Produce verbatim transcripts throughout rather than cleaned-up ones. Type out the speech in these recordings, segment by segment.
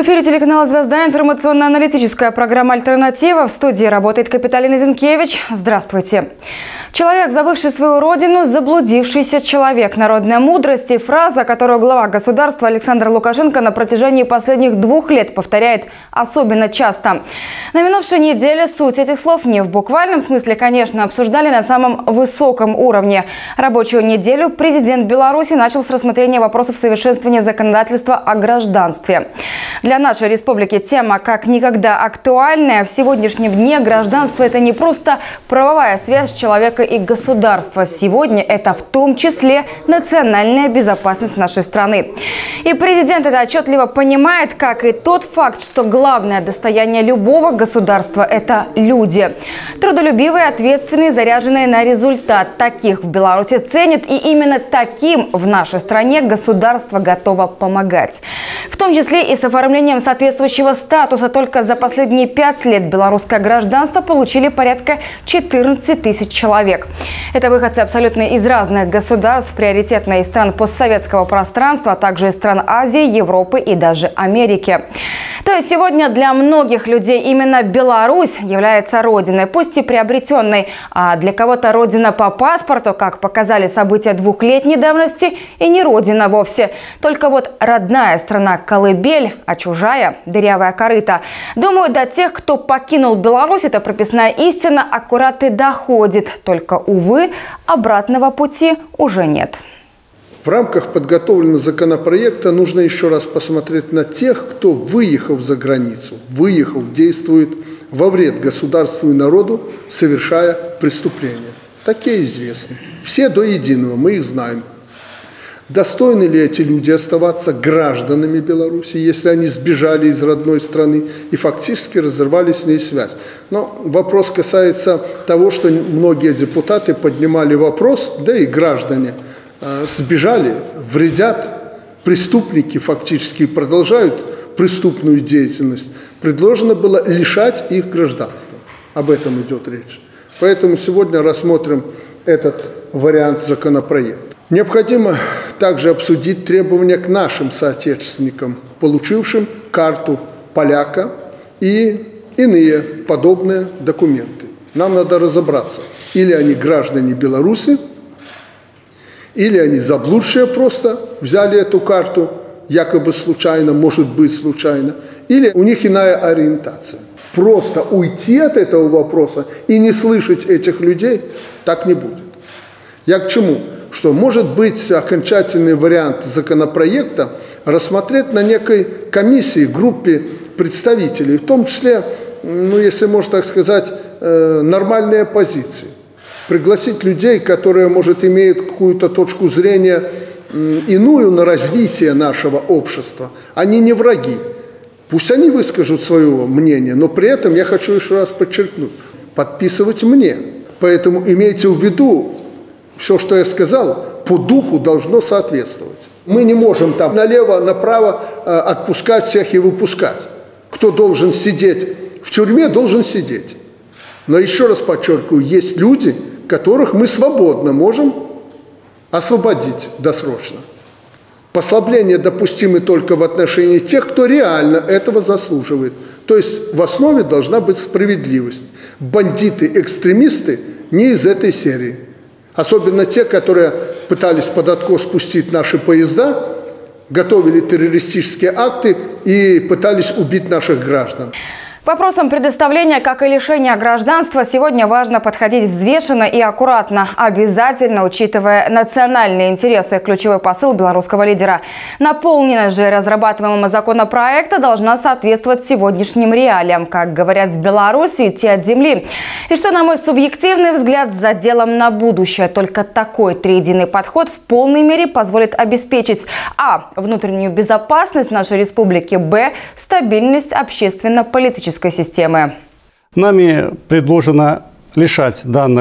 В эфире телеканала «Звезда», информационно-аналитическая программа «Альтернатива». В студии работает Капиталина Зинкевич. Здравствуйте. Человек, забывший свою родину, заблудившийся человек. Народная мудрость и фраза, которую глава государства Александр Лукашенко на протяжении последних двух лет повторяет особенно часто. На минувшей неделе суть этих слов не в буквальном смысле, конечно, обсуждали на самом высоком уровне. Рабочую неделю президент Беларуси начал с рассмотрения вопросов совершенствования законодательства о гражданстве. Для нашей республики тема как никогда актуальная. В сегодняшнем дне гражданство – это не просто правовая связь человека и государства. Сегодня это в том числе национальная безопасность нашей страны. И президент это отчетливо понимает, как и тот факт, что главное достояние любого государства – это люди. Трудолюбивые, ответственные, заряженные на результат. Таких в Беларуси ценят, и именно таким в нашей стране государство готово помогать. В том числе и с оформлением соответствующего статуса. Только за последние пять лет белорусское гражданство получили порядка четырнадцати тысяч человек. Это выходцы абсолютно из разных государств, приоритетно из стран постсоветского пространства, а также из стран Азии, Европы и даже Америки. То есть сегодня для многих людей именно Беларусь является родиной, пусть и приобретенной, а для кого-то родина по паспорту, как показали события двухлетней давности, и не родина вовсе. Только вот родная страна колыбель, а чужая дырявая корыта. Думаю, до тех, кто покинул Беларусь, эта прописная истина аккурат и доходит. Только, увы, обратного пути уже нет. В рамках подготовленного законопроекта нужно еще раз посмотреть на тех, кто, выехав за границу, выехав, действует во вред государству и народу, совершая преступления. Такие известны. Все до единого, мы их знаем. Достойны ли эти люди оставаться гражданами Беларуси, если они сбежали из родной страны и фактически разорвали с ней связь? Но вопрос касается того, что многие депутаты поднимали вопрос, да и граждане э, сбежали, вредят, преступники фактически продолжают преступную деятельность. Предложено было лишать их гражданства. Об этом идет речь. Поэтому сегодня рассмотрим этот вариант законопроекта. Необходимо также обсудить требования к нашим соотечественникам, получившим карту поляка и иные подобные документы. Нам надо разобраться, или они граждане Беларуси, или они заблудшие просто взяли эту карту, якобы случайно, может быть случайно, или у них иная ориентация. Просто уйти от этого вопроса и не слышать этих людей так не будет. Я к чему? Что может быть окончательный вариант законопроекта рассмотреть на некой комиссии, группе представителей, в том числе, ну, если можно так сказать, нормальные позиции. Пригласить людей, которые, может, имеют какую-то точку зрения иную на развитие нашего общества. Они не враги. Пусть они выскажут свое мнение, но при этом я хочу еще раз подчеркнуть, подписывать мне. Поэтому имейте в виду, все, что я сказал, по духу должно соответствовать. Мы не можем там налево-направо э, отпускать всех и выпускать. Кто должен сидеть в тюрьме, должен сидеть. Но еще раз подчеркиваю, есть люди, которых мы свободно можем освободить досрочно. Послабления допустимы только в отношении тех, кто реально этого заслуживает. То есть в основе должна быть справедливость. Бандиты-экстремисты не из этой серии. Особенно те, которые пытались под откос спустить наши поезда, готовили террористические акты и пытались убить наших граждан. К вопросам предоставления, как и лишения гражданства, сегодня важно подходить взвешенно и аккуратно, обязательно учитывая национальные интересы. Ключевой посыл белорусского лидера. Наполненность же разрабатываемого законопроекта должна соответствовать сегодняшним реалиям, как говорят в Беларуси, идти от земли. И что, на мой субъективный взгляд, за делом на будущее. Только такой триединый подход в полной мере позволит обеспечить а. внутреннюю безопасность нашей республики, б. стабильность общественно-политической системы. Нами предложено лишать данных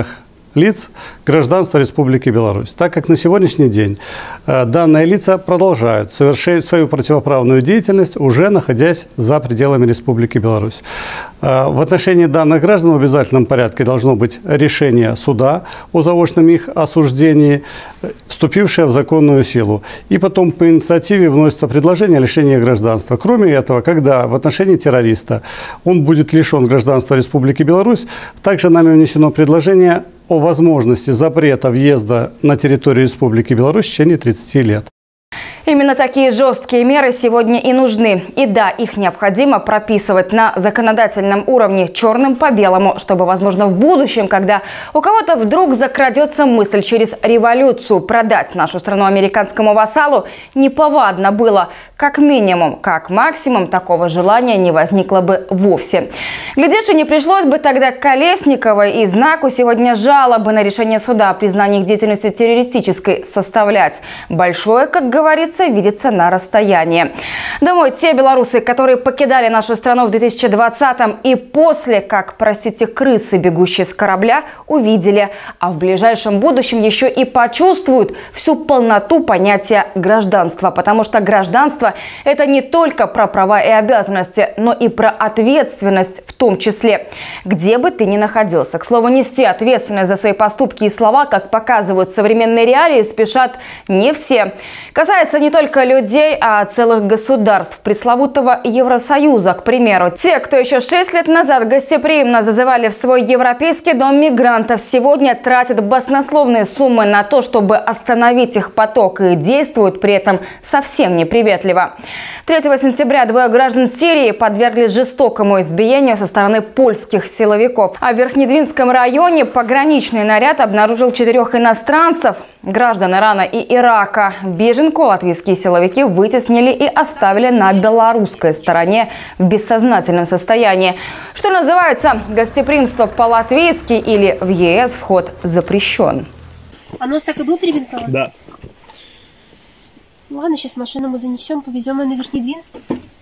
лиц гражданства Республики Беларусь, так как на сегодняшний день э, данные лица продолжают совершать свою противоправную деятельность, уже находясь за пределами Республики Беларусь. Э, в отношении данных граждан в обязательном порядке должно быть решение суда о заочном их осуждении, вступившее в законную силу. И потом по инициативе вносится предложение о лишении гражданства. Кроме этого, когда в отношении террориста он будет лишен гражданства Республики Беларусь, также нами внесено предложение о возможности запрета въезда на территорию Республики Беларусь в течение тридцати лет. Именно такие жесткие меры сегодня и нужны. И да, их необходимо прописывать на законодательном уровне черным по белому, чтобы, возможно, в будущем, когда у кого-то вдруг закрадется мысль через революцию продать нашу страну американскому вассалу, неповадно было. Как минимум, как максимум, такого желания не возникло бы вовсе. Глядишь, и не пришлось бы тогда Колесниковой и Знаку сегодня жалобы на решение суда о признании их деятельности террористической составлять. Большое, как говорится, видится на расстоянии. Думаю, те белорусы, которые покидали нашу страну в две тысячи двадцатом и после, как, простите, крысы, бегущие с корабля, увидели, а в ближайшем будущем еще и почувствуют всю полноту понятия гражданства. Потому что гражданство – это не только про права и обязанности, но и про ответственность в том числе. Где бы ты ни находился. К слову, нести ответственность за свои поступки и слова, как показывают современные реалии, спешат не все. Касается не только людей, а целых государств. Пресловутого Евросоюза, к примеру. Те, кто еще шесть лет назад гостеприимно зазывали в свой европейский дом мигрантов, сегодня тратят баснословные суммы на то, чтобы остановить их поток, и действуют при этом совсем неприветливо. третьего сентября двое граждан Сирии подверглись жестокому избиению со стороны польских силовиков. А в Верхнедвинском районе пограничный наряд обнаружил четырех иностранцев, граждан Ирана и Ирака. Беженку латвийские силовики вытеснили и оставили на белорусской стороне в бессознательном состоянии. Что называется, гостеприимство по-латвийски или в ЕС вход запрещен. А нос так и был перебинтован? Да. Ладно, сейчас машину мы занесем, повезем ее на Верхнедвинск.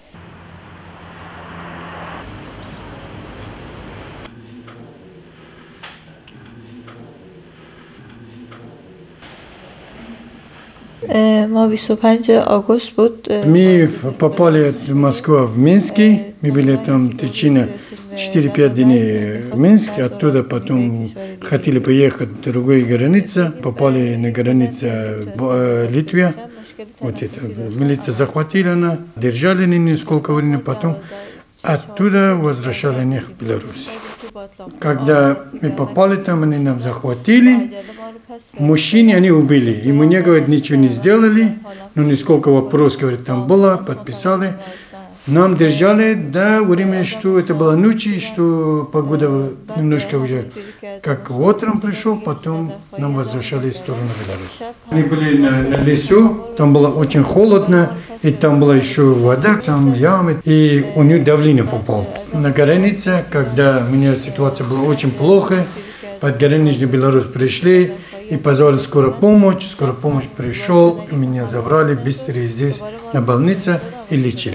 Мы попали в Москву в Минске. Мы были там в течение четыре-пять дней в Минске. Оттуда потом хотели поехать в другую границу. Попали на границу Литвы. Вот это. Милиция захватила нас, держали несколько времени, потом оттуда возвращали них в Беларусь. Когда мы попали там, они нам захватили. Мужчины они убили. И мы не говорят, ничего не сделали. Но несколько вопросов, говорит, там было, подписали. Нам держали до времени, что это была ночь, что погода немножко уже как утром пришел, потом нам возвращали в сторону Беларуси. Они были на, на лесу, там было очень холодно, и там была еще вода, там ямы, и у них давление попало. На границе, когда у меня ситуация была очень плохая, под границей Беларусь пришли и позвали скорую помощь, скорая помощь пришел, меня забрали быстрее здесь на больнице и лечили.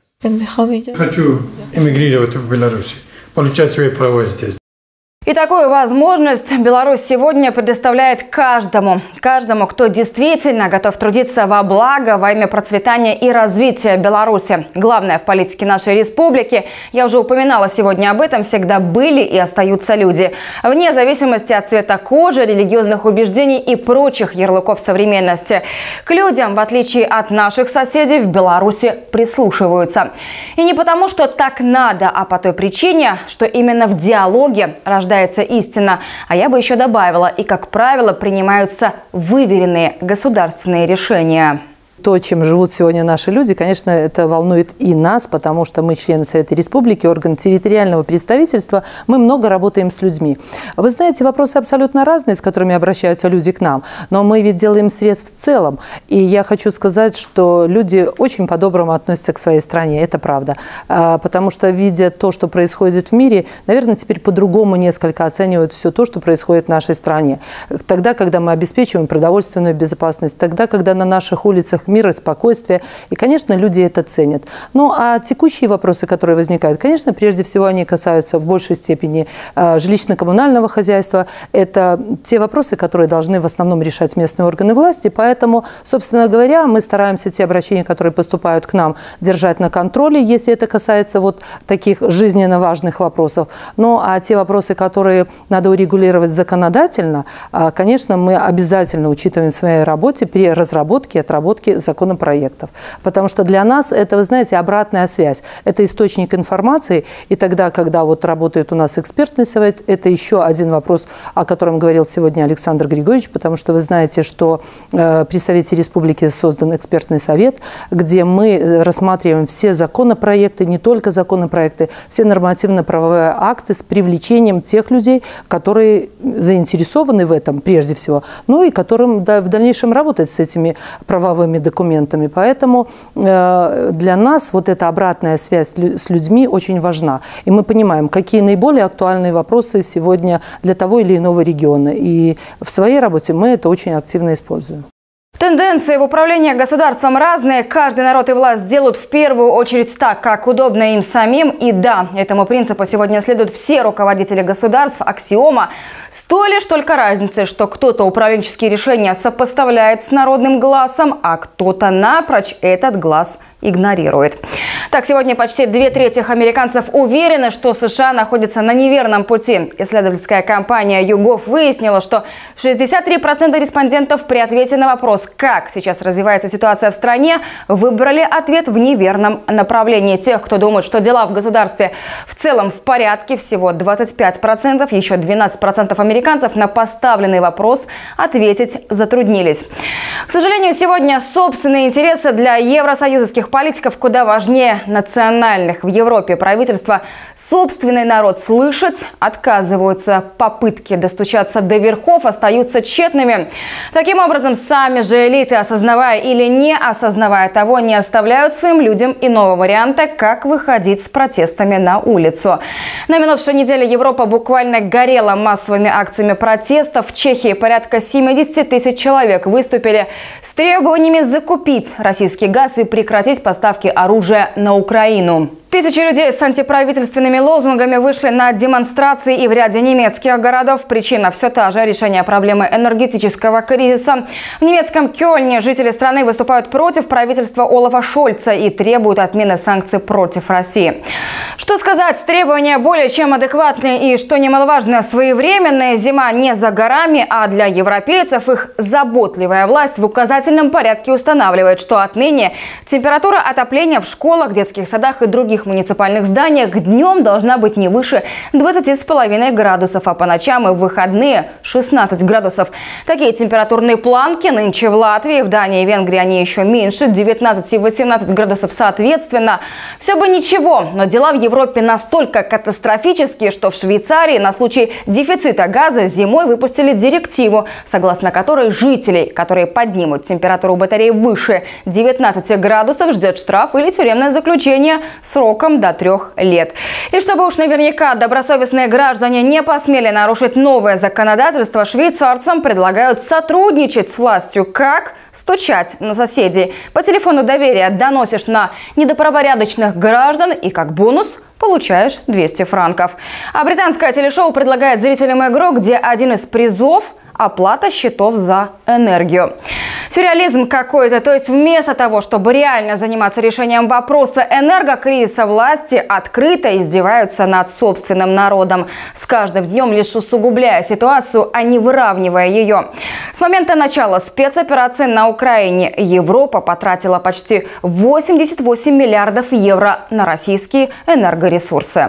Хочу эмигрировать в Беларусь, получать свои права здесь. И такую возможность Беларусь сегодня предоставляет каждому. Каждому, кто действительно готов трудиться во благо, во имя процветания и развития Беларуси. Главное в политике нашей республики, я уже упоминала сегодня об этом, всегда были и остаются люди. Вне зависимости от цвета кожи, религиозных убеждений и прочих ярлыков современности. К людям, в отличие от наших соседей, в Беларуси прислушиваются. И не потому, что так надо, а по той причине, что именно в диалоге рождается истина. А я бы еще добавила, и, как правило, принимаются выверенные государственные решения. То, чем живут сегодня наши люди, конечно, это волнует и нас, потому что мы члены Совета Республики, орган территориального представительства, мы много работаем с людьми. Вы знаете, вопросы абсолютно разные, с которыми обращаются люди к нам, но мы ведь делаем срез в целом. И я хочу сказать, что люди очень по-доброму относятся к своей стране, это правда. Потому что, видя то, что происходит в мире, наверное, теперь по-другому несколько оценивают все то, что происходит в нашей стране. Тогда, когда мы обеспечиваем продовольственную безопасность, тогда, когда на наших улицах странах мира, спокойствия. И, конечно, люди это ценят. Ну, а текущие вопросы, которые возникают, конечно, прежде всего они касаются в большей степени э, жилищно-коммунального хозяйства. Это те вопросы, которые должны в основном решать местные органы власти. Поэтому, собственно говоря, мы стараемся те обращения, которые поступают к нам, держать на контроле, если это касается вот таких жизненно важных вопросов. Ну, а те вопросы, которые надо урегулировать законодательно, э, конечно, мы обязательно учитываем в своей работе при разработке и отработке законопроектов. Потому что для нас это, вы знаете, обратная связь. Это источник информации. И тогда, когда вот работает у нас экспертный совет, это еще один вопрос, о котором говорил сегодня Александр Григорьевич, потому что вы знаете, что э, при Совете Республики создан экспертный совет, где мы рассматриваем все законопроекты, не только законопроекты, все нормативно-правовые акты с привлечением тех людей, которые заинтересованы в этом прежде всего, ну и которым да, в дальнейшем работать с этими правовыми документами. Поэтому э, для нас вот эта обратная связь с людьми очень важна. И мы понимаем, какие наиболее актуальные вопросы сегодня для того или иного региона. И в своей работе мы это очень активно используем. Тенденции в управлении государством разные. Каждый народ и власть делают в первую очередь так, как удобно им самим. И да, этому принципу сегодня следуют все руководители государств. Аксиома. С той лишь только разницей, что кто-то управленческие решения сопоставляет с народным глазом, а кто-то напрочь этот глаз игнорирует. Так, сегодня почти две трети американцев уверены, что США находятся на неверном пути. Исследовательская компания YouGov выяснила, что шестьдесят три процента респондентов при ответе на вопрос, как сейчас развивается ситуация в стране, выбрали ответ в неверном направлении. Тех, кто думает, что дела в государстве в целом в порядке, всего двадцать пять процентов, еще двенадцать процентов американцев на поставленный вопрос ответить затруднились. К сожалению, сегодня собственные интересы для евросоюзовских политиков куда важнее национальных. В Европе правительство собственный народ слышать отказываются. Попытки достучаться до верхов остаются тщетными. Таким образом, сами же элиты, осознавая или не осознавая того, не оставляют своим людям иного варианта, как выходить с протестами на улицу. На минувшей неделе Европа буквально горела массовыми акциями протестов. В Чехии порядка семидесяти тысяч человек выступили с требованиями закупить российский газ и прекратить поставки оружия на Украину. Тысячи людей с антиправительственными лозунгами вышли на демонстрации и в ряде немецких городов. Причина все та же – решение проблемы энергетического кризиса. В немецком Кёльне жители страны выступают против правительства Олафа Шольца и требуют отмены санкций против России. Что сказать, требования более чем адекватные и, что немаловажно, своевременные. Зима не за горами, а для европейцев их заботливая власть в указательном порядке устанавливает, что отныне температура отопления в школах, детских садах и других муниципальных зданиях днем должна быть не выше двадцати с половиной градусов, а по ночам и в выходные шестнадцать градусов. Такие температурные планки нынче в Латвии, в Дании и Венгрии они еще меньше, девятнадцать и восемнадцать градусов соответственно. Все бы ничего, но дела в Европе настолько катастрофические, что в Швейцарии на случай дефицита газа зимой выпустили директиву, согласно которой жителей, которые поднимут температуру батареи выше девятнадцати градусов, ждет штраф или тюремное заключение сроком до трех лет. И чтобы уж наверняка добросовестные граждане не посмели нарушить новое законодательство, швейцарцам предлагают сотрудничать с властью. Как? Стучать на соседей. По телефону доверия доносишь на недобропорядочных граждан и как бонус получаешь двести франков. А британское телешоу предлагает зрителям игру, где один из призов – оплата счетов за энергию. Сюрреализм какой-то. То есть вместо того, чтобы реально заниматься решением вопроса энергокризиса, власти открыто издеваются над собственным народом. С каждым днем лишь усугубляя ситуацию, а не выравнивая ее. С момента начала спецоперации на Украине Европа потратила почти восемьдесят восемь миллиардов евро на российские энергоресурсы.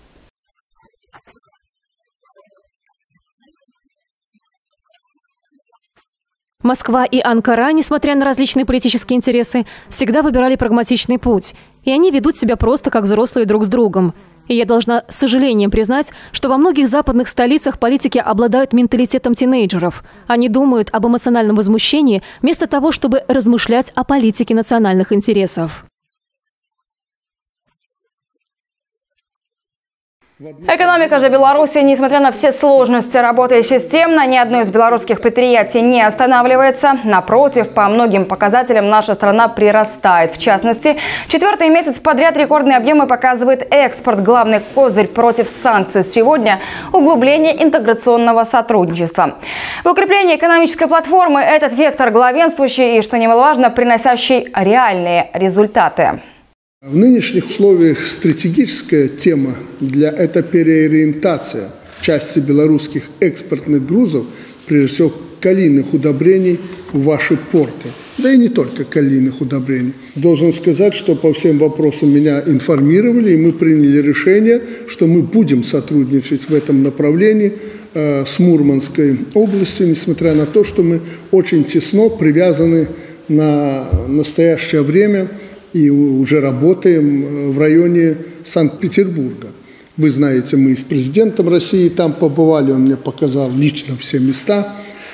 Москва и Анкара, несмотря на различные политические интересы, всегда выбирали прагматичный путь. И они ведут себя просто как взрослые друг с другом. И я должна с сожалением признать, что во многих западных столицах политики обладают менталитетом тинейджеров. Они думают об эмоциональном возмущении вместо того, чтобы размышлять о политике национальных интересов. Экономика же Беларуси, несмотря на все сложности, работает системно. Ни одно из белорусских предприятий не останавливается. Напротив, по многим показателям наша страна прирастает. В частности, четвертый месяц подряд рекордные объемы показывает экспорт. Главный козырь против санкций сегодня – углубление интеграционного сотрудничества. В укреплении экономической платформы этот вектор главенствующий и, что немаловажно, приносящий реальные результаты. В нынешних условиях стратегическая тема для – это переориентация части белорусских экспортных грузов, прежде всего калийных удобрений, в ваши порты. Да и не только калийных удобрений. Должен сказать, что по всем вопросам меня информировали, и мы приняли решение, что мы будем сотрудничать в этом направлении э, с Мурманской областью, несмотря на то, что мы очень тесно привязаны на настоящее время и уже работаем в районе Санкт-Петербурга. Вы знаете, мы с президентом России там побывали, он мне показал лично все места,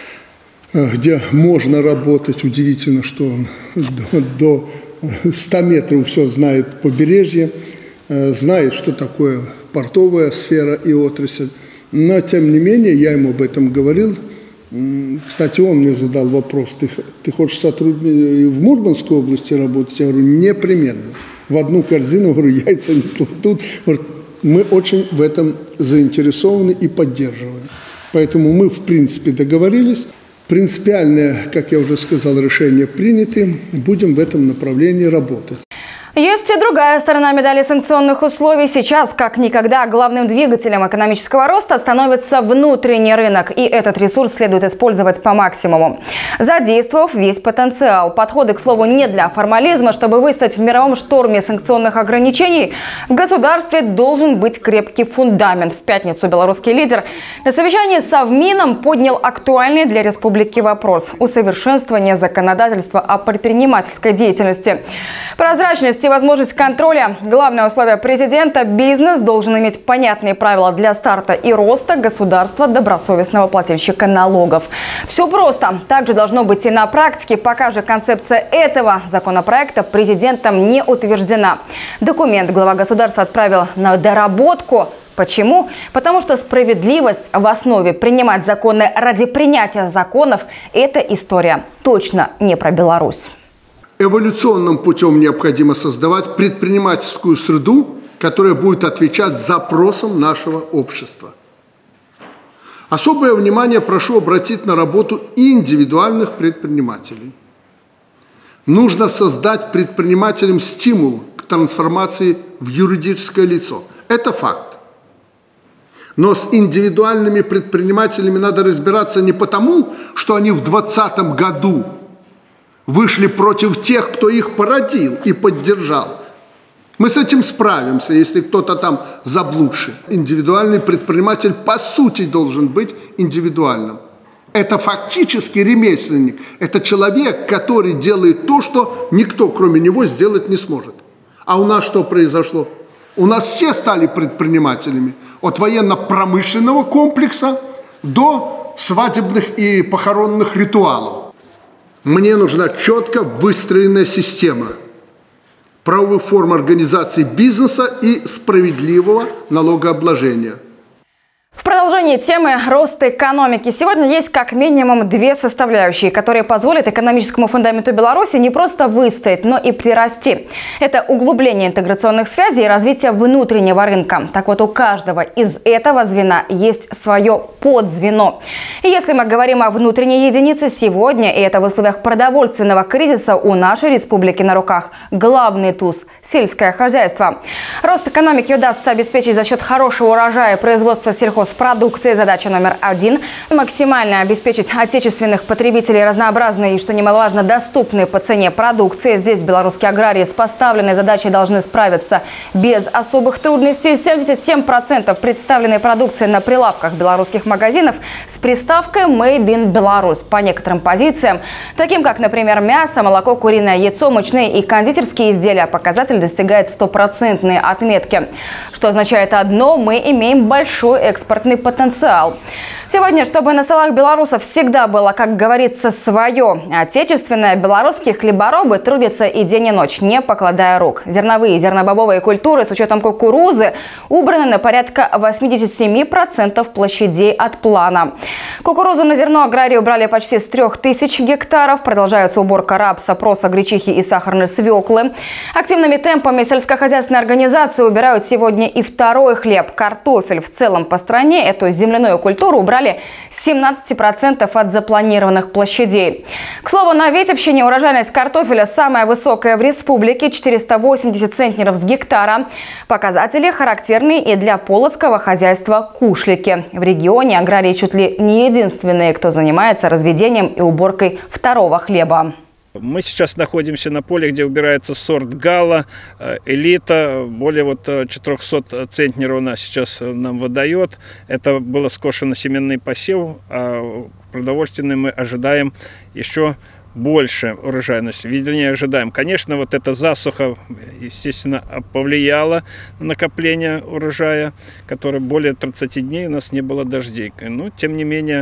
где можно работать. Удивительно, что он до ста метров все знает побережье, знает, что такое портовая сфера и отрасль. Но, тем не менее, я ему об этом говорил. Кстати, он мне задал вопрос: ты, ты хочешь сотрудничать в Мурманской области работать? Я говорю, непременно. В одну корзину, говорю, яйца не платут. Мы очень в этом заинтересованы и поддерживаем. Поэтому мы, в принципе, договорились. Принципиальное, как я уже сказал, решение приняты. Будем в этом направлении работать. Есть и другая сторона медали санкционных условий. Сейчас, как никогда, главным двигателем экономического роста становится внутренний рынок. И этот ресурс следует использовать по максимуму, задействовав весь потенциал. Подходы, к слову, не для формализма. Чтобы выстоять в мировом шторме санкционных ограничений, в государстве должен быть крепкий фундамент. В пятницу белорусский лидер на совещании с Совмином поднял актуальный для республики вопрос – усовершенствование законодательства о предпринимательской деятельности. Прозрачность и возможность контроля – главное условие президента. Бизнес должен иметь понятные правила для старта и роста государства добросовестного плательщика налогов. Все просто. Также должно быть и на практике. Пока же концепция этого законопроекта президентом не утверждена. Документ глава государства отправил на доработку. Почему? Потому что справедливость в основе. Принимать законы ради принятия законов – это история точно не про Беларусь. Эволюционным путем необходимо создавать предпринимательскую среду, которая будет отвечать запросам нашего общества. Особое внимание прошу обратить на работу индивидуальных предпринимателей. Нужно создать предпринимателям стимул к трансформации в юридическое лицо. Это факт. Но с индивидуальными предпринимателями надо разбираться не потому, что они в двадцатом году вышли против тех, кто их породил и поддержал. Мы с этим справимся, если кто-то там заблудший. Индивидуальный предприниматель по сути должен быть индивидуальным. Это фактически ремесленник. Это человек, который делает то, что никто, кроме него, сделать не сможет. А у нас что произошло? У нас все стали предпринимателями. От военно-промышленного комплекса до свадебных и похоронных ритуалов. Мне нужна четко выстроенная система правовых форм организации бизнеса и справедливого налогообложения. В продолжении темы роста экономики сегодня есть как минимум две составляющие, которые позволят экономическому фундаменту Беларуси не просто выстоять, но и прирасти. Это углубление интеграционных связей и развитие внутреннего рынка. Так вот, у каждого из этого звена есть свое подзвено. И если мы говорим о внутренней единице сегодня, и это в условиях продовольственного кризиса, у нашей республики на руках главный туз – сельское хозяйство. Рост экономики удастся обеспечить за счет хорошего урожая и производства сельхозпродукции. Задача номер один – максимально обеспечить отечественных потребителей разнообразной и, что немаловажно, доступной по цене продукции. Здесь белорусские аграрии с поставленной задачей должны справиться без особых трудностей. семьдесят семь процентов представленной продукции на прилавках белорусских магазинов с приставкой «Made in Belarus». По некоторым позициям, таким как, например, мясо, молоко, куриное яйцо, мучные и кондитерские изделия, показатель достигает стопроцентной отметки. Что означает одно – мы имеем большой экспорт экспортный потенциал. Сегодня, чтобы на столах белорусов всегда было, как говорится, свое отечественное, белорусские хлеборобы трудятся и день и ночь, не покладая рук. Зерновые и зернобобовые культуры с учетом кукурузы убраны на порядка восемьдесят семь процентов площадей от плана. Кукурузу на зерно аграрии убрали почти с трех тысяч гектаров. Продолжается уборка рапса, проса, гречихи и сахарной свеклы. Активными темпами сельскохозяйственные организации убирают сегодня и второй хлеб – картофель. В целом по стране эту земляную культуру убрали семнадцать процентов от запланированных площадей. К слову, на Витебщине урожайность картофеля самая высокая в республике – четыреста восемьдесят центнеров с гектара. Показатели характерные и для полоцкого хозяйства Кушлики. В регионе аграрии чуть ли не единственные, кто занимается разведением и уборкой второго хлеба. Мы сейчас находимся на поле, где убирается сорт Гала, элита. Более вот четырехсот центнеров у нас сейчас нам выдает. Это было скошено семенный посев, а продовольственный мы ожидаем еще больше урожайности. Вернее, ожидаем. Конечно, вот эта засуха, естественно, повлияла на накопление урожая, который более тридцати дней у нас не было дождей. Но, тем не менее,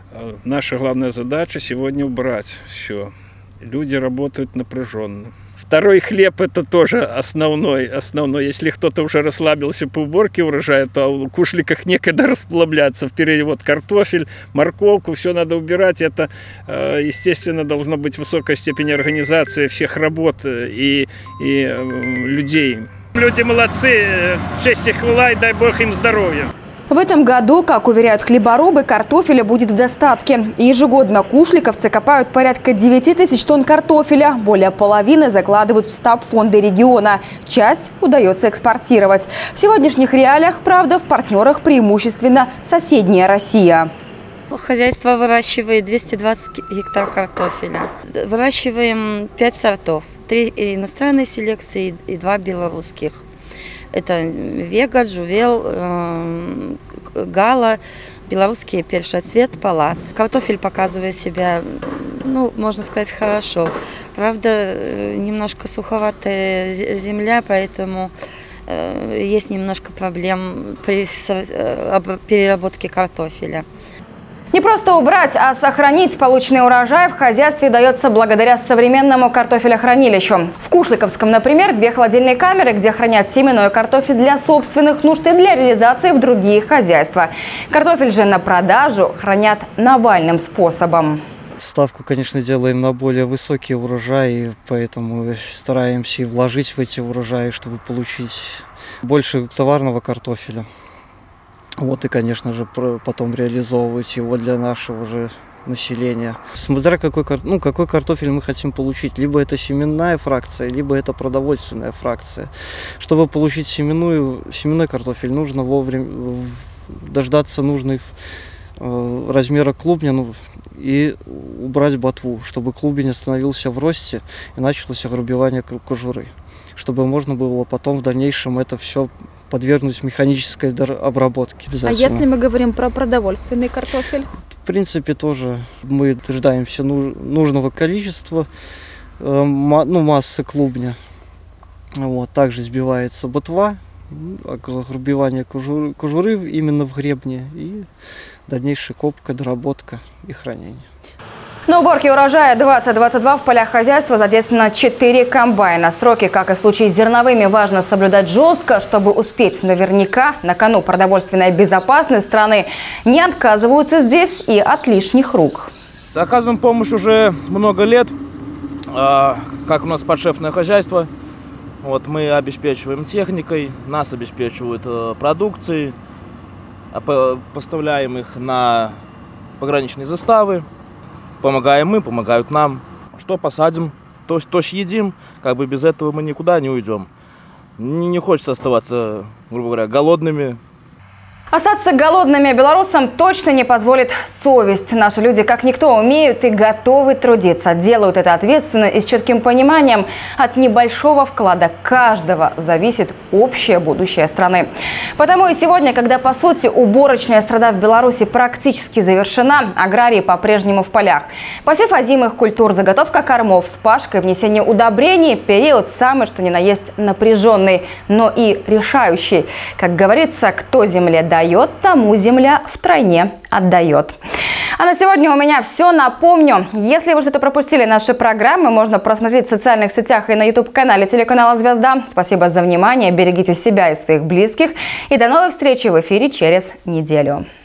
наша главная задача сегодня убрать все. Люди работают напряженно. Второй хлеб – это тоже основной, основной. Если кто-то уже расслабился по уборке урожая, то в Кушликах некогда расслабляться. Впереди вот картофель, морковку, все надо убирать. Это, естественно, должна быть высокая степень организации всех работ и, и людей. Люди молодцы, честь и хвала, и дай Бог им здоровья. В этом году, как уверяют хлеборобы, картофеля будет в достатке. Ежегодно кушликовцы копают порядка девяти тысяч тонн картофеля. Более половины закладывают в стаб-фонды региона. Часть удается экспортировать. В сегодняшних реалиях, правда, в партнерах преимущественно соседняя Россия. Хозяйство выращивает двести двадцать гектар картофеля. Выращиваем пять сортов. Три иностранные селекции и два белорусских. Это Вега, Жувел, э, Гала, белорусский першоцвет, палац. Картофель показывает себя, ну, можно сказать, хорошо. Правда, немножко суховатая земля, поэтому э, есть немножко проблем при э, переработке картофеля. Не просто убрать, а сохранить полученный урожай в хозяйстве удается благодаря современному картофелехранилищу. В Кушликовском, например, две холодильные камеры, где хранят семенной картофель для собственных нужд и для реализации в другие хозяйства. Картофель же на продажу хранят навальным способом. Ставку, конечно, делаем на более высокие урожаи, поэтому стараемся вложить в эти урожаи, чтобы получить больше товарного картофеля. Вот и, конечно же, потом реализовывать его для нашего же населения. Смотря какой, ну, какой картофель мы хотим получить. Либо это семенная фракция, либо это продовольственная фракция. Чтобы получить семенную, семенной картофель, нужно вовремя дождаться нужной размера клубня, ну, и убрать ботву, чтобы клубень остановился в росте и началось огрубевание кожуры. Чтобы можно было потом в дальнейшем это все подвергнуть механической обработке. А если мы говорим про продовольственный картофель? В принципе, тоже мы дождаемся нужного количества, ну, массы клубня. Вот. Также сбивается ботва, огрубевание кожуры, кожуры именно в гребне и дальнейшая копка, доработка и хранение. На уборке урожая двадцать двадцать два в полях хозяйства задействовано четыре комбайна. Сроки, как и в случае с зерновыми, важно соблюдать жестко, чтобы успеть наверняка. На кону продовольственная безопасность страны. Не отказываются здесь и от лишних рук. Оказываем помощь уже много лет, как у нас подшефное хозяйство. Вот мы обеспечиваем техникой, нас обеспечивают продукцией, поставляем их на пограничные заставы. Помогаем мы, помогают нам. Что посадим, то, то съедим. Как бы без этого мы никуда не уйдем. Не, не хочется оставаться, грубо говоря, голодными. Остаться голодными белорусам точно не позволит совесть. Наши люди как никто умеют и готовы трудиться. Делают это ответственно и с четким пониманием. От небольшого вклада каждого зависит общее будущее страны. Потому и сегодня, когда по сути уборочная страда в Беларуси практически завершена, аграрии по-прежнему в полях. Посев озимых культур, заготовка кормов, вспашка и внесение удобрений – период самый что ни на есть напряженный, но и решающий. Как говорится, кто земле дает, дает, тому земля втройне отдает. А на сегодня у меня все. Напомню, если вы что-то пропустили наши программы, можно просмотреть в социальных сетях и на ютуб-канале телеканала «Звезда». Спасибо за внимание, берегите себя и своих близких. И до новой встречи в эфире через неделю.